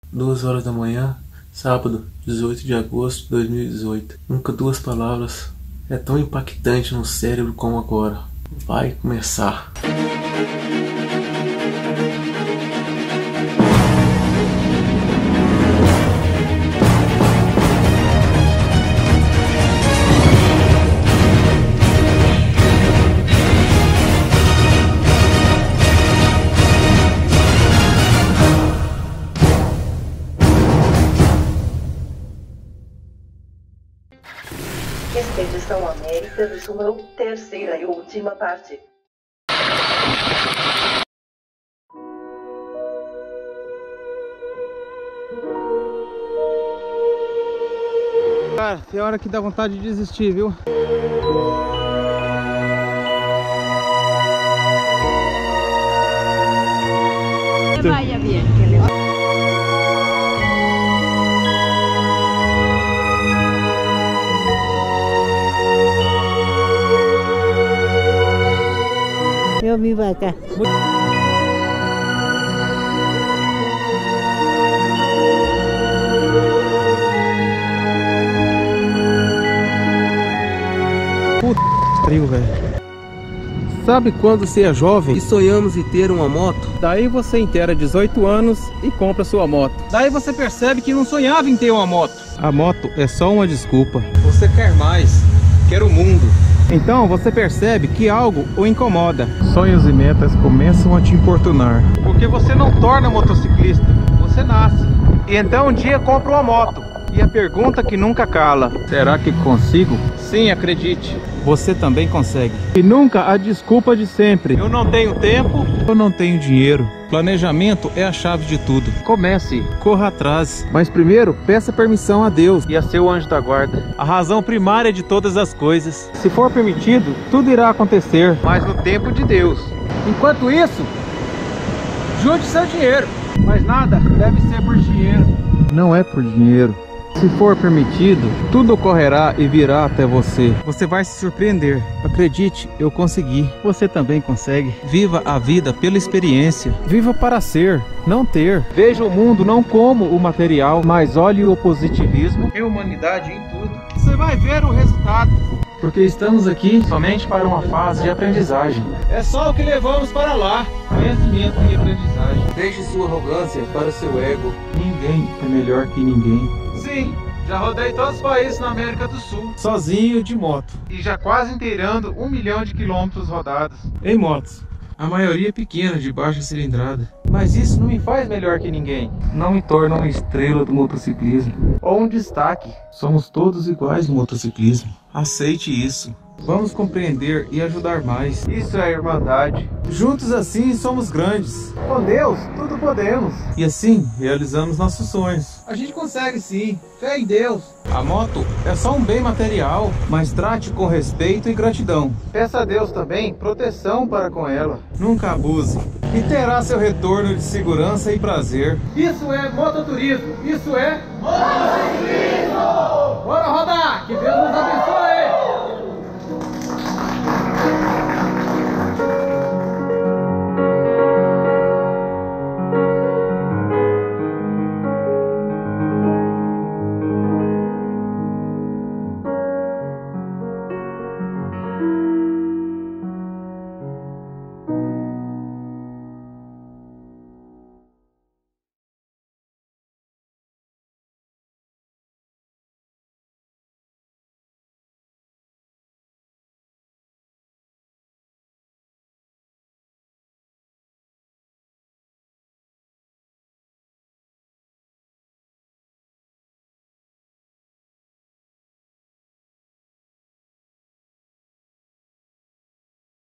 2 horas da manhã, sábado, 18 de agosto de 2018. Nunca duas palavras é tão impactante no cérebro como agora. Vai começar. Expedição América de sua terceira e última parte. Cara, tem hora que dá vontade de desistir, viu? Que vaya bien, que le vaya. Eu vivo acá. Puta frio, velho. Sabe quando você é jovem e sonhamos em ter uma moto? Daí você inteira 18 anos e compra sua moto. Daí você percebe que não sonhava em ter uma moto. A moto é só uma desculpa. Você quer mais, quer o mundo. Então você percebe que algo o incomoda. Sonhos e metas começam a te importunar. Porque você não torna motociclista, você nasce. E então um dia compra uma moto. E a pergunta que nunca cala: será que consigo? Sim, acredite, você também consegue. E nunca a desculpa de sempre: eu não tenho tempo, eu não tenho dinheiro. Planejamento é a chave de tudo. Comece, corra atrás, mas primeiro peça permissão a Deus e a seu anjo da guarda, a razão primária de todas as coisas. Se for permitido, tudo irá acontecer, mas no tempo de Deus. Enquanto isso, junte seu dinheiro, mas nada deve ser por dinheiro. Não é por dinheiro. Se for permitido, tudo ocorrerá e virá até você. Você vai se surpreender. Acredite, eu consegui. Você também consegue. Viva a vida pela experiência. Viva para ser, não ter. Veja o mundo não como o material, mas olhe o positivismo e a humanidade em tudo. Você vai ver o resultado. Porque estamos aqui somente para uma fase de aprendizagem. É só o que levamos para lá: conhecimento e aprendizagem. Deixe sua arrogância para seu ego. Ninguém é melhor que ninguém. Sim, já rodei todos os países na América do Sul, sozinho de moto. E já quase inteirando 1 milhão de quilômetros rodados em motos. A maioria pequena, de baixa cilindrada. Mas isso não me faz melhor que ninguém. Não me torna uma estrela do motociclismo ou um destaque. Somos todos iguais no motociclismo. Aceite isso. Vamos compreender e ajudar mais. Isso é irmandade. Juntos assim somos grandes. Com Deus, tudo podemos. E assim realizamos nossos sonhos. A gente consegue sim. Fé em Deus. A moto é só um bem material, mas trate com respeito e gratidão. Peça a Deus também proteção para com ela. Nunca abuse. E terá seu retorno de segurança e prazer. Isso é mototurismo. Isso é motociclismo. Bora rodar. Que Deus nos abençoe.